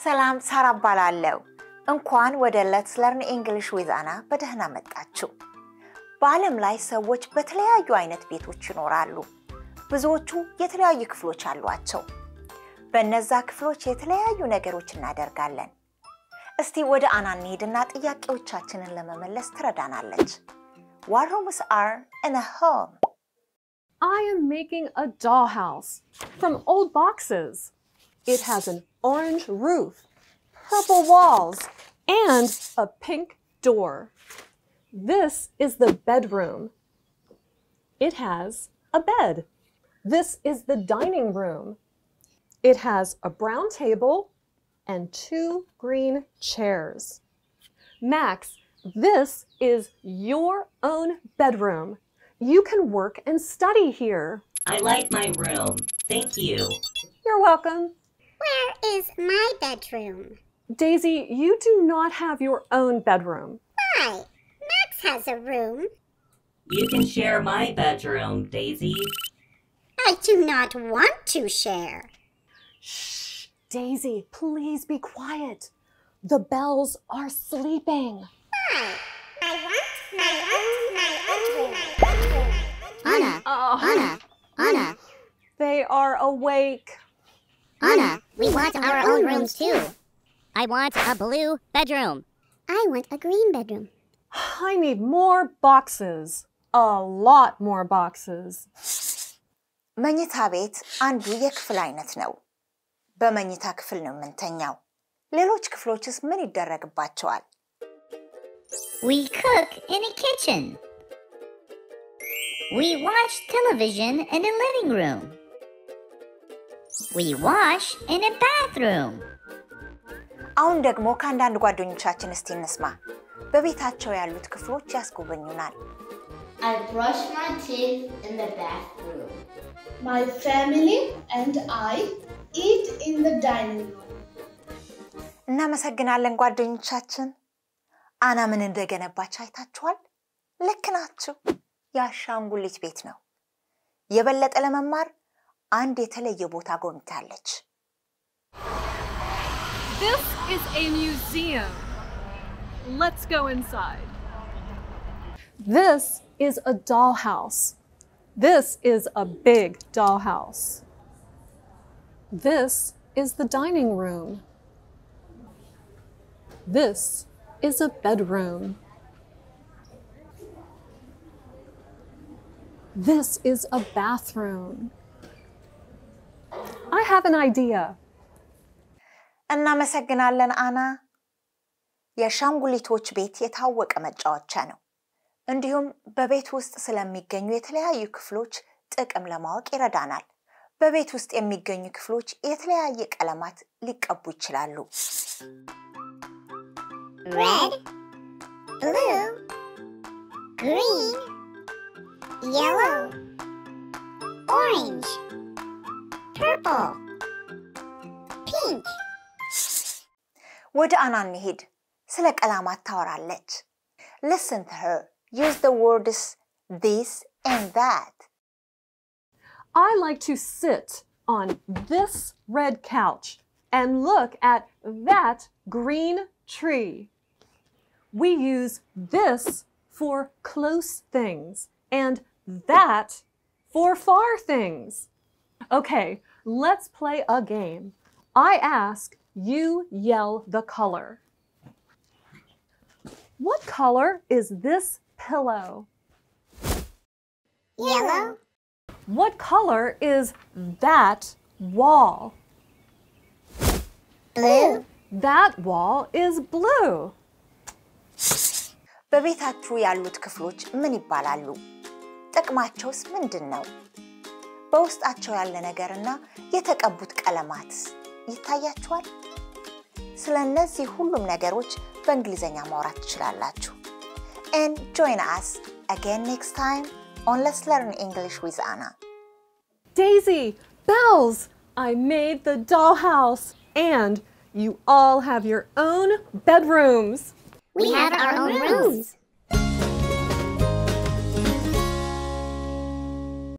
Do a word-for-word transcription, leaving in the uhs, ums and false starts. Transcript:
ሰላም ሳራ ባላለው እንኳን ወደ Let's Learn English with Anna በደህና መጣችሁ። በዓለም ላይ ሰዎች በተለያዩ አይነት ቤቶች ይኖራሉ። ብዙዎቹ የተለያዩ ክፍሎች አሏቸው። በእነዛ ክፍሎች የተለያዩ ነገሮች እናደርጋለን። እስቲ ወደ አና እንሂድና ጥያቄዎቻችንን ለመመለስ ትረዳናለች. What rooms are in a home? I am making a dollhouse from old boxes. It has an orange roof, purple walls, and a pink door. This is the bedroom. It has a bed. This is the dining room. It has a brown table and two green chairs. Max, this is your own bedroom. You can work and study here. I like my room. Thank you. You're welcome. Where is my bedroom? Daisy, you do not have your own bedroom. Why? Max has a room. You can share my bedroom, Daisy. I do not want to share. Shh, Daisy, please be quiet. The bells are sleeping. Why? I want my own, my own bedroom. Anna, Oh. Anna, Anna, They are awake. Anna, we want our own rooms too. I want a blue bedroom. I want a green bedroom. I need more boxes. A lot more boxes. መኝታ ቤት አንዱ የክፍል አይነት ነው። በመኝታ ክፍል ነው የምንተኛው። ሌሎች ክፍሎችስ ምን ይደረግባቸዋል? We cook in a kitchen. We watch television in a living room. We wash in a bathroom. አሁን ደግሞ ከአንዳንድ ጓደኞቻችን እስቲ እንስማ። በቤታቸው ያሉት ክፍሎች ያስጎበኙናል። I brush my teeth in the bathroom. My family and I eat in the dining room. እናመሰግናለን ጓደኞቻችን። አና ምን እንደገነባች አይታችኋል? ልክ ናችሁ። የአሻንጉሊት ቤት ነው። የበለጠ ለመማር አንድ የተለየ ቦታ ጎብኝታለች። This is a museum. Let's go inside. This is a dollhouse. This is a big dollhouse. This is the dining room. This is a bedroom. This is a bathroom. I have an idea. እናመሰግናለን አና። የአሻንጉሊቶች ቤት የታወቀ መጫወቻ ነው። እንዲሁም በቤት ውስጥ ስለሚገኙ የተለያዩ ክፍሎች ጥቅም ለማወቅ ይረዳናል። በቤት ውስጥ የሚገኙ ክፍሎች የተለያየ ቀለማት ሊቀቡ ይችላሉ። Red, blue, green, yellow, orange, purple, pink. ወደ አና እንሂድ። ስለ ቀለማት ታወራለች። Listen to her. Use the words this and that. I like to sit on this red couch and look at that green tree. We use this for close things and that for far things. Okay, let's play a game. I ask, you yell the color. What color is this pillow? Yellow, What color is that wall? blue, That wall is blue. በቤታችሁ ያሉት ክፍሎች ምን ይባላሉ? ጥቅማቸውስ ምንድነው? በውስጣቸው ያለ ነገርና የተቀቡት ቀለማት ይታያችኋል? ስለነዚህ ሁሉም ነገሮች በእንግሊዘኛ ማውራት ትችላላችሁ. And join us again next time on Let's Learn English with Anna. Daisy, bells! I made the dollhouse and you all have your own bedrooms. we have our own rooms.